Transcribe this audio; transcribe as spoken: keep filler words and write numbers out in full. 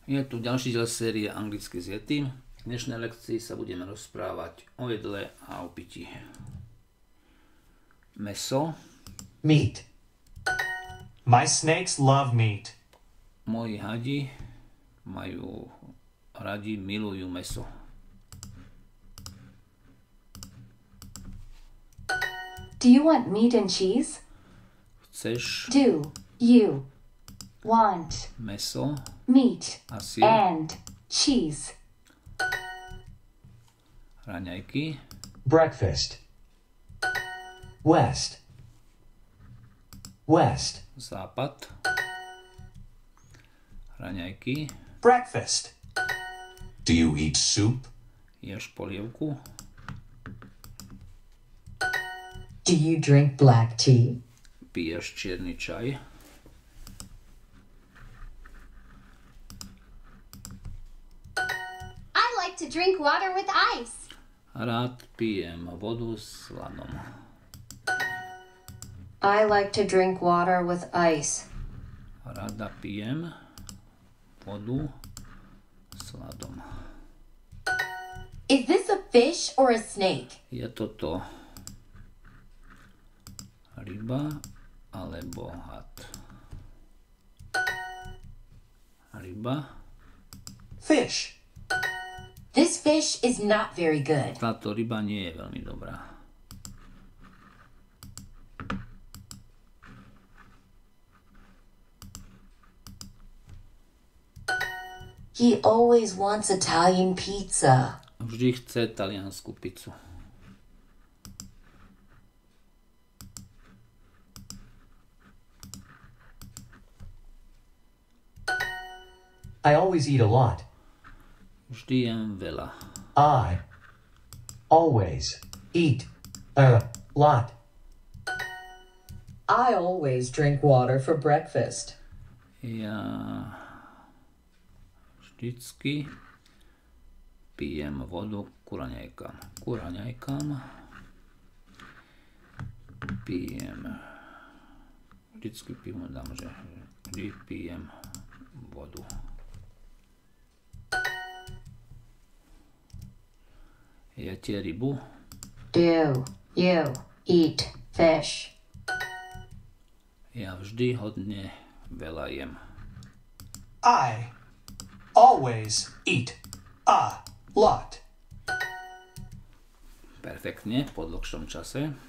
Je tu ďalší diel série anglicky s Yetim. V dnešnej lekcii sa budeme rozprávať o jedle a o pití. Meso. Meat. My snakes love meat. Moji hadi majú radi, milujú meso. Do you want meat and cheese? Chceš Do you want meso meat a sír, and cheese? raňajky, Breakfast. West. West. západ, raňajky, Breakfast. Do you eat soup? ješ polievku, Do you drink black tea? piješ čierny čaj, I like to drink water with ice. rád pijem vodu s ľadom. I like to drink water with ice. Rada pijem vodu s ľadom. Is this a fish or a snake? Je toto ryba alebo had? Ryba. Fish. This fish is not very good. Táto ryba nie je veľmi dobrá. He always wants Italian pizza. Vždy chce taliansku pizzu. I always eat a lot. Vždy jem veľa. I always eat a lot. I always drink water for breakfast. Ja vždycky pijem vodu ku raňajkám. Ku raňajkám pijem. Vždycky pijem, dám, že vždy pijem vodu. Jete rybu? Do you eat fish? Ja vždy hodne veľa jem. I always eat a lot. Perfektne, po dlhšom čase.